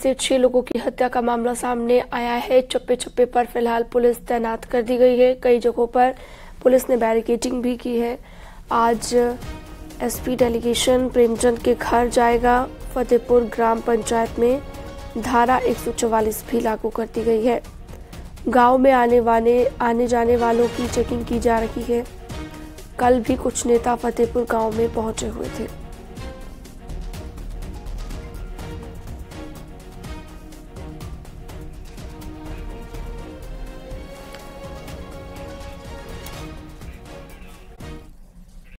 से 6 लोगों की हत्या का मामला सामने आया है। चप्पे चप्पे पर फिलहाल पुलिस तैनात कर दी गई है। कई जगहों पर पुलिस ने बैरिकेडिंग भी की है। आज एसपी डेलीगेशन प्रेमचंद के घर जाएगा। फतेहपुर ग्राम पंचायत में धारा 144 भी लागू कर दी गई है। गांव में आने जाने वालों की चेकिंग की जा रही है। कल भी कुछ नेता फतेहपुर गांव में पहुंचे हुए थे।